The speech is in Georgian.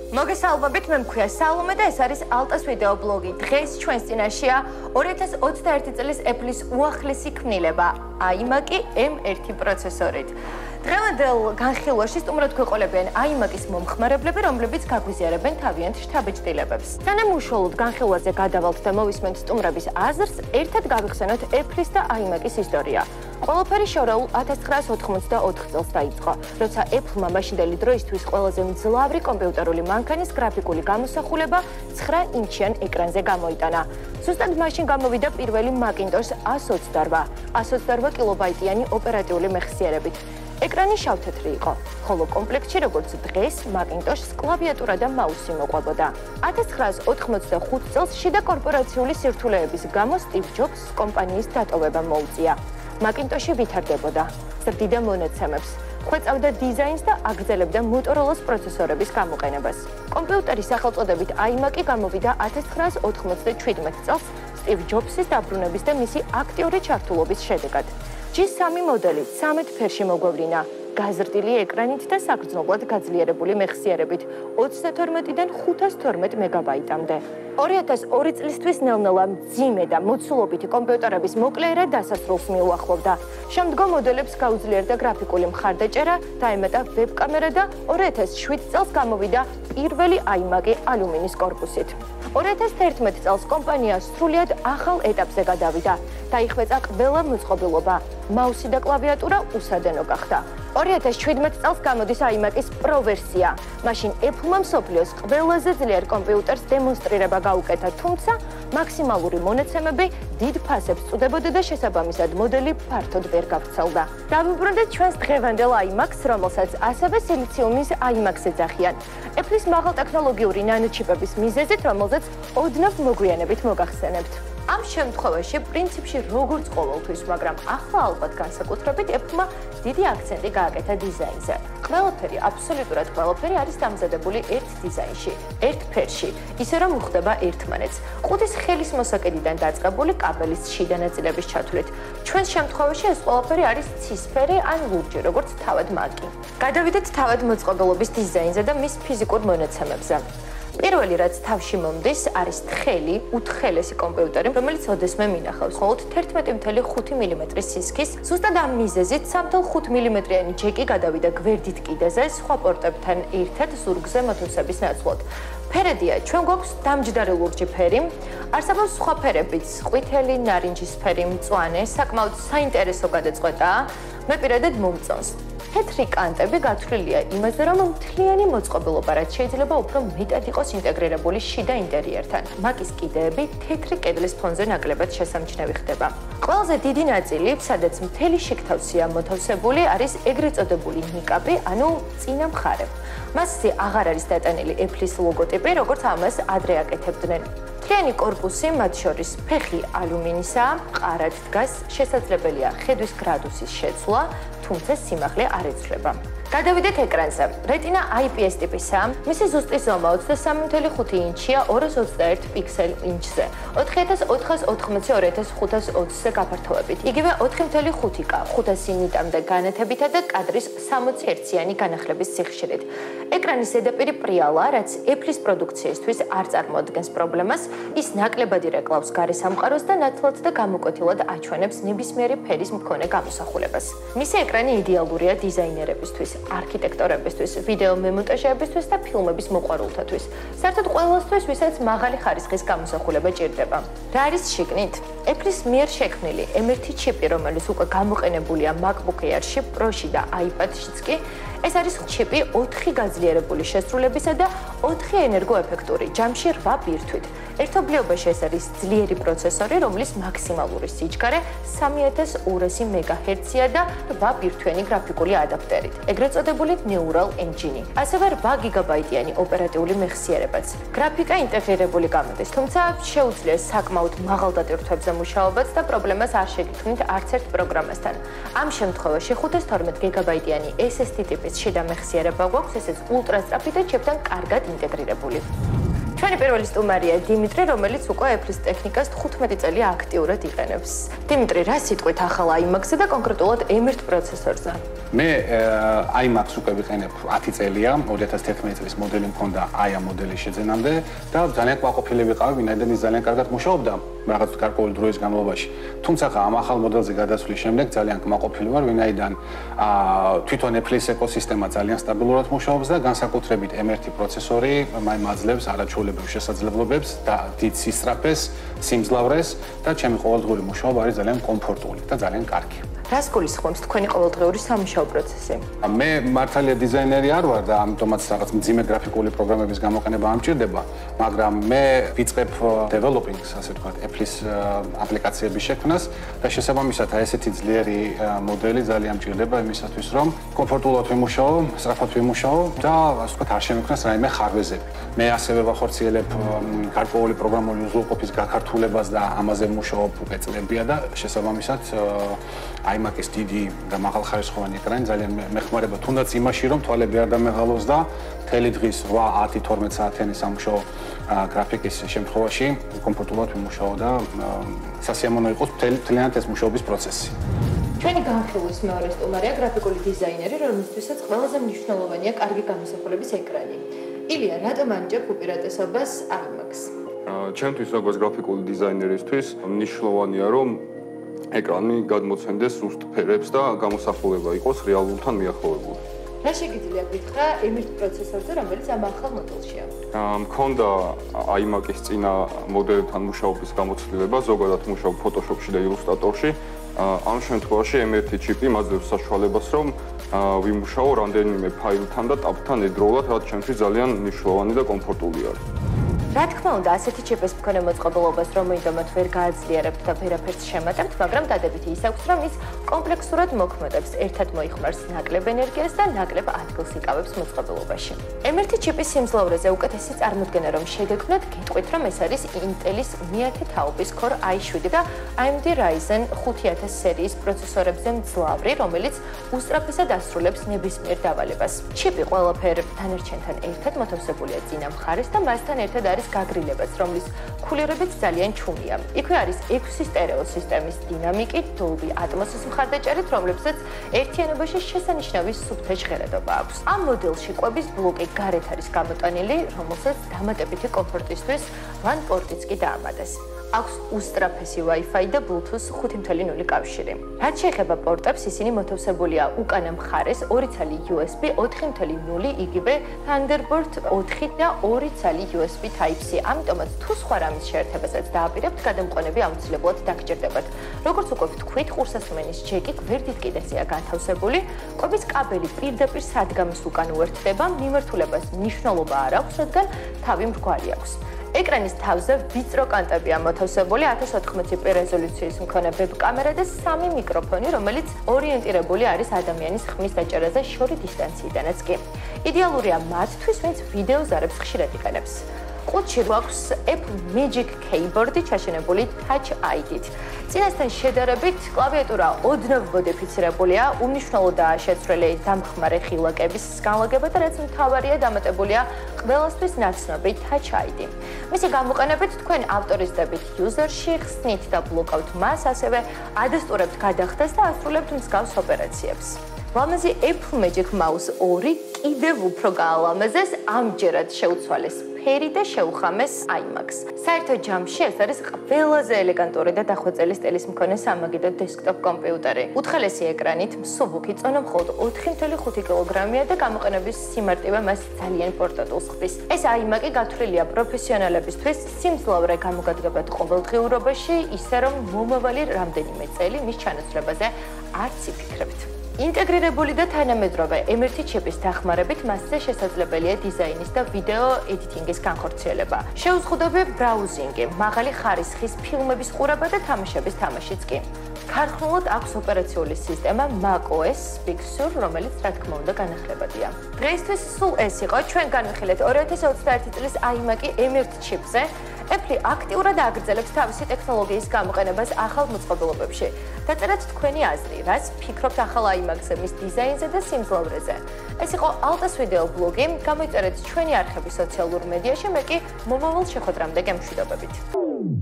მოგესალმებით, მე მქვია სალომე და ეს არის ალტას ვიდეო ბლოგი. დღეს ჩვენს წინაშეა 2021 წლის Apple-ის უახლესი ქმნილება iMac-ი M1 პროცესორით. დღევანდელ განხილვაში სტუმრად გვეყოლებიან iMac-ის მომხმარებლები, რომლებიც გაგვიზიარებენ თავიანთ შთაბეჭდილებებს. სანამ უშუალოდ განხილვაზე გადავალთ და მოვისმენთ სტუმრების აზრს, ერთად გავიხსენოთ Apple-ის და iMac-ის ისტორია. ყველაფერი შორეულ 1984 წელს დაიწყო, როცა Apple-მა მაშინდელი დროისთვის ყველაზე მძლავრი კომპიუტერული მანქანის გრაფიკული გამოსახულება 9 ინჩიან ეკრანზე გამოიტანა. ზუსტად მაშინ გამოვიდა პირველი Macintosh 128 კილობაიტიანი ოპერატიული მეხსიერებით. ეკრანი შავთეთრი იყო, ხოლო კომპლექტში როგორც დღეს Macintosh-ს კლავიატურა და მაუსი მოყვებოდა. 1985 წელს შიდა კორპორაციული სირთულეების გამო Steve Jobs კომპანიის დატოვება მოუწია. Macintosh-ი ვითარდებოდა, ზრდიდა მონაცემებს, ხვეწავდა დიზაინს და აგრძელებდა Motorola-ს პროცესორების გამოყენებას. კომპიუტერის სახელწოდებით iMac-ი გამოვიდა 1997 წელს Steve Jobs-ის დაბრუნების და მისი აქტიური ჩართულობის შედეგად. G3 მოდელი 13 ფერში მოგვევლინა, გაზრდილი ეკრანით და საგრძნობლად გაძლიერებული მეხსიერებით 32-დან 512 მეგაბაიტამდე. 2002 წლისთვის ნელ-ნელა მძიმე და მოცულობითი კომპიუტერების მოკლეერა დასასრულს მიუახლოვდა. შემდგომ მოდელებს გაუძლიერდა გრაფიკული მხარდაჭერა, დაემატა ვებკამერა და 2007 წელს გამოვიდა პირველი iMac-ი ალუმინის კორპუსით. 2011 წელს კომპანია სრულიად ახალ ეტაპზე გადავიდა. დაიხვეწა ყველა მოწყობილობა, მაუსი და კლავიატურა უსადენო გახდა. 2017 წელს გამოდის iMac-ის Pro ვერსია. მაშინ Apple-მა მსოფლიოს ყველაზე ძლიერ კომპიუტერს დემონსტრირება გაუკეთა, თუმცა მაქსიმალური მონაცემები დიდ ფასებს წუდებოდა და შესაბამისად მოდელი ფართოდ ვერ გავრცელდა. დავუბრუნდეთ ჩვენს დღევანდელ iMac-ს, რომელსაც ასევე სილიციუმის iMac-ს ეძახიან. Apple-ის მაღალტექნოლოგიური ნანოჩიპების მიზეზით, რომელზეც ოდნავ მოგვიანებით მოგახსენებთ. ამ შემთხვევაში პრინციპში როგორც ყოველთვის, მაგრამ ახლა ალბათ განსაკუთრებით Apple-მა დიდი აქცენტი გააკეთა დიზაინზე. ყველაფერი, აბსოლუტურად ყველაფერი არის დამზადებული ერთ დიზაინში, ერთ ფერში, ისე რომ უხდება ერთმანეთს. ყუთის ხელის მოსაკიდიდან დაწყებული კაბელის შიდა ნაწილების ჩათვლით. ჩვენს შემთხვევაში ეს ყველაფერი არის ცისფერი ან ლურჯი, როგორც თავად Mac-ი. გადავიდეთ თავად მოწყობილობის დიზაინზე და მის ფიზიკურ მონაცემებზე. პირველი რაც თავში მომდის არის თხელი, უთხელესი კომპიუტერი, რომელიც ოდესმე მინახავს მხოლოდ 11.5 მმ-ის სისქის. ზუსტად ამ მიზეზით 3.5 მმ-იანი ჯეკი გადავიდა გვერდით კიდეზე, სხვა პორტებთან ერთად ზურგზე მოთოვსების ნაცვლად. ფერედია, ჩვენ გვაქვს დამჯდარი ლურჯი ფერი, არსებობს სხვა ფერებიც, ყვითელი, ნარინჯისფერი, მწვანე, საკმაოდ საინტერესო გადაწყვეტაა, მე პირადად მომწონს. თეთრი კანტები გათვლილია იმაზე, რომ მთლიანი მოწყობილობა რაც შეიძლება უფრო მეტად იყოს ინტეგრირებული შიდა ინტერიერთან. Mac-ის კიდეები თეთრი კედლის ფონზე ნაკლებად შესამჩნევი ხდება. ყველაზე დიდი ნაწილი, სადაც მთელი შეკთავსია მოთავსებული, არის ეგრეთ წოდებული ნიკაპი, ანუ წინა მხარე. მასზე აღარ არის დატანილი Apple-ის ლოგოტიპი, როგორც ამას ადრე აკეთებდნენ. მთლიანი კორპუსი, მათ შორის ფეხი ალუმინისაა, მყარად დგას, შესაძლებელია ხედვის გრადუსის შეცვლა, თუმცა სიმაღლე არ ეცვლება. გადავიდეთ ეკრანზე. Retina IPS ტიპისაა. მისი ზუსტი ზომა 23.5 ინჩია 221 პიქსელ ინჩზე. 4480-2520-ზე გაფართოებით. იგივე 4.5K 500 ნიტამდე განათებითა და კადრის 60 ჰერციანი განახლების სიხშირით. ეკრანის ზედაპირი პრიალა, რაც Apple-ის პროდუქციისთვის არ წარმოადგენს პრობლემას, ის ნაკლებად ირეკლავს გარესამყაროს და ნათლად და გამოკვეთილად აჩვენებს ნებისმიერი ფერის მქონე გამოსახულებას. მისი ეკრანი იდეალურია დიზაინერებისთვის, არქიტექტორებისთვის, ვიდეო მემონტაჟეებისთვის და ფილმების მოყვარულთათვის. საერთოდ ყველასთვის, ვისაც მაღალი ხარისხის გამოსახულება ჭირდება. რა არის შიგნით? Apple-ის მიერ შექმნილი M1 ჩიპი, რომელიც უკვე გამოყენებულია MacBook Air-ში, Pro-ში და iPad-შიც კი, ეს არის ჩიპი 4 გაძლიერებული შესრულებისა და 4 ენერგოეფექტური, ჯამში 8 ბირთვით. ერთობლიობაში ეს არის ძლიერი პროცესორი, რომლის მაქსიმალური სიჩქარე 3200 MHz-ია და 8 ბირთვიანი გრაფიკული ადაპტერით. ეგრეთ წოდებული Neural Engine. ასევე 8 გიგაბაიტიანი ოპერატიული მეხსიერებაც. გრაფიკა ინტეგრირებული გამოდის, თუმცა შეუძლია საკმაოდ მაღალ დატვირთვებზე მუშაობაც და პრობლემას არ შეგქმნით არც ერთ პროგრამასთან. ამ შემთხვევაში 512 გიგაბაიტიანი SSD ტიპის შიდა მეხსიერება გვაქვს, ესეც ულტრასწრაფი და ჩიპთან კარგად ინტეგრირებული. ჩვენი პირველი სტუმარია დიმიტრი, რომელიც უკვე Apple-ის ტექნიკას 15 წელი აქტიურად იყენებს. დიმიტრი, რა სიტყვით ახალ iMac-ზე და კონკრეტულად M1 პროცესორზე? მე iMac-ს უკვე ვიყენებ 10 წელია, 2011 წლის მოდელი მქონდა აი ამ მოდელის შეძენამდე და ძალიან კმაყოფილი ვიყავი, ვინაიდან ის ძალიან კარგად მუშაობდა რაღაც გარკვეული დროის განმავლობაში. თუმცა ამ ახალ მოდელზე გადასვლის შემდეგ ძალიან კმაყოფილი ვარ, ვინაიდან თვითონ Apple-ის ეკოსისტემა ძალიან სტაბილურად მუშაობს და განსაკუთრებით M1 პროცესორი მაძლევს არაჩვეულებრივ შესაძლებლობებს და დიდ სისწრაფეს, სიმძლავრეს და ჩემი ყოველდღიური მუშაობა არის ძალიან კომფორტული და ძალიან კარგი. რას გულისხმობს თქვენი ყოველდღიური სამუშაო პროცესი? მე მართალია დიზაინერი არ ვარ და ამიტომაც რაღაც მძიმე გრაფიკული პროგრამების გამოყენება ამჭირდება, მაგრამ მე ვიწყებ developing-ს, ასე ვთქვათ, Apple-ის აპლიკაციების შექმნას და შესაბამისად ესეთი ძლიერი მოდელი ძალიან მჭირდება იმისათვის, რომ კომფორტულად ვიმუშაო, სწრაფად ვიმუშაო და ასე ვთქვათ, არ შემექმნას რაიმე ხარვეზები. მე ასევე ვახორციელებ გარკვეული პროგრამული უზრუნველყოფის გაქართულებას და ამაზე ვმუშაობ უკვე წლებია და შესაბამისად iMac-ის დიდი და მაღალხარისხოვანი ეკრანი ძალიან მეხმარება თუნდაც იმაში, რომ თვალები არ დამეღალოს და მთელი დღის 8, 10, 12 საათიანი სამუშაო გრაფიკის შემთხვევაში კომფორტულად ვიმუშაო და სასიამოვნო იყოს მთლიანად ეს მუშაობის პროცესი. ჩვენი განხილვის მეორე სტუმარია გრაფიკული დიზაინერი, რომელთვისაც ყველაზე მნიშვნელოვანია კარგი გამოსახულების ეკრანი. ილია, რატომ ანიჭებ უპირატესობას iMac-ს? ჩემთვის როგორც გრაფიკული დიზაინერისთვის მნიშვნელოვანია, რომ ეკრანი გადმოცემდეს სუსტ ფერებს და გამოსახულება იყოს რეალურთან მიახლოვებული. რა შეგიძლია გითხრა M1 პროცესორზე, რომელიც ამ ახალ მოდელშია? მქონდა iMac-ის წინა მოდელებთან მუშაობის გამოცდილება, ზოგადად მუშაობ Photoshop-ში და Illustrator-ში. ამ შემთხვევაში M1 ჩიპი მაძლევს საშუალებას, რომ ვიმუშაო რამდენიმე ფაილთან და ტაბთან ერთდროულად, რაც ჩემთვის ძალიან მნიშვნელოვანი და კომფორტული არის. რა თქმა უნდა, ასეთი ჩიპის მქონე მოწყობილობას რომიდომად ვერ გააძლიერებთ და ვერაფერს შემატებთ, მაგრამ დადებითი ის აქვს, რომ ის კომპლექსურად მოქმედებს, ერთად მოიხმარს ნაკლებ ენერგიას და ნაკლებ ადგილს იკავებს მოწყობილობაში. M1 ჩიპის სიმძლავრეზე უკეთესი წარმოდგენა რომ შეგექმნათ, გეტყვით, რომ ეს არის Intel-ის მეათე თაობის Core i7 და AMD Ryzen 5000 სერიის პროცესორებზე მძლავრი, რომელიც უსწრაფესად ასრულებს ნებისმიერ დავალებას. ჩიპი ყველაფერ დანარჩენთან ერთად მოთავსებულია წინა მხარეს და მასთან ერთად არის გაგრილებაც, რომლის ქულირებიც ძალიან ჩუმია. იქვე არის 6 სტერეო სისტემის დინამიკი, Dolby Atmos-ის მხარდაჭერით, რომლებსაც ერთიანობაში შესანიშნავი სუფთა ჟღერადობა აქვს. ამ მოდელში კვების ბლოკი გარეთ არის გამოტანილი, რომელსაც დამატებითი კომფორტისთვის LAN პორტიც კი დაამატეს. აქვს უსწრაფესი Wi-Fi და Bluetooth 5.0 კავშირი. რაც შეეხება პორტებს, ისინი მოთავსებულია უკანა მხარეს 2 ცალი USB 4.0 იგივე Thunderbolt 4 და 2 ცალი USB Type-C. ამიტომაც თუ სხვა რამის შეერთებასაც დააპირებთ, გადამყვანები აუცილებლად დაგჭირდებათ. როგორც უკვე ვთქვით, ყურსასმენის ჯეკი გვერდით კიდეზეა განთავსებული. კვების კაბელი პირდაპირ სადგამის უკან უერთდება, მიმართულებას მნიშვნელობა არ აქვს, რადგან თავი მრგვალი აქვს. ეკრანის თავზე ვიწრო კანტებია მოთავსებული 1080p რეზოლუციის მქონე ვებ-კამერა და 3 მიკროფონი, რომელიც ორიენტირებული არის ადამიანის ხმის დაჭერაზე შორი დისტანციიდანაც კი. იდეალურია მათთვის, ვინც ვიდეო ზარებს ხშირად იყენებს. ყუთში გვაქვს Apple Magic Keyboard-ი ჩაშენებული Touch ID-ით. წინასთან შედარებით კლავიატურა ოდნავ მოდიფიცირებულია, უმნიშვნელოდაა შეცვლილი დამხმარე ხილაკების განლაგება და რაც მთავარია დამატებულია ყველასთვის ნაცნობი Touch ID. მისი გამოყენებით თქვენ ავტორიზდებით user-ში, ხსნით და ბლოკავთ მას, ასევე ადასტურებთ გადახდას და ასრულებთ მსგავს ოპერაციებს. ლამაზი Apple Magic Mouse 2 კიდევ უფრო გაალამაზეს, ამჯერად შეუცვალეს ფერი და შეუხამეს iMac-ს. საერთო ჯამში ეს არის ყველაზე ელეგანტური და დახვეწილი სტილის მქონე სამაგიდო დესკტოპ კომპიუტერი. უთხელესი ეკრანით, მსუბუქი წონა მხოლოდ 4.5 კილოგრამია და გამოყენების სიმარტივე მას ძალიან პორტატულს ხდის. ეს iMac-ი გათვლილია პროფესიონალებისთვის სიმძლავრე გამოგადგებად ყოველდღიურობაში, ისე რომ მომავალი რამდენიმე წელი მის ჩანაცვლებაზე არც იფიქრებთ. ინტეგრირებული და თანამედროვე M1 ჩიპის დახმარებით მასზე შესაძლებელია დიზაინის და ვიდეო ედიტინგის განხორციელება. შეუზღუდავია ბრაუზინგი, მაღალი ხარისხის ფილმების ყურება და თამაშების თამაშიც კი. ქარხნულად აქვს ოპერაციული სისტემა macOS Big Sur, რომელიც რა თქმა უნდა განახლებადია. დღეისთვის სულ ეს იყო, ჩვენ განვიხილეთ 2021 წლის iMac-ი M1 ჩიპზე. Apple აქტიურად აგრძელებს თავისი ტექნოლოგიის გამოყენებას ახალ მოწყობილობებში. დაწერეთ თქვენი აზრი, რას ფიქრობთ ახალ iMac-ზე, მის დიზაინზე და სიმძლავრეზე. ეს იყო ალტას ვიდეო ბლოგი. გამოიწერეთ ჩვენი არხები სოციალურ მედიაში, მე კი მომავალ შეხვედრამდე გემშვიდობებით.